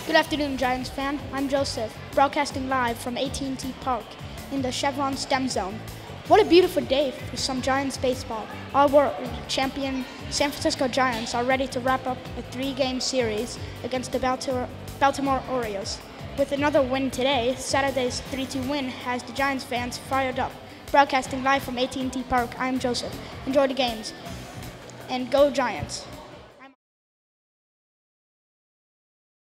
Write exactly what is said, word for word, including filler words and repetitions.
Good afternoon, Giants fan. I'm Joseph, broadcasting live from A T and T Park in the Chevron STEMZone. What a beautiful day for some Giants baseball. Our world champion San Francisco Giants are ready to wrap up a three-game series against the Baltimore, Baltimore Orioles. With another win today, Saturday's three two win has the Giants fans fired up. Broadcasting live from A T and T Park, I'm Joseph. Enjoy the games, and go Giants.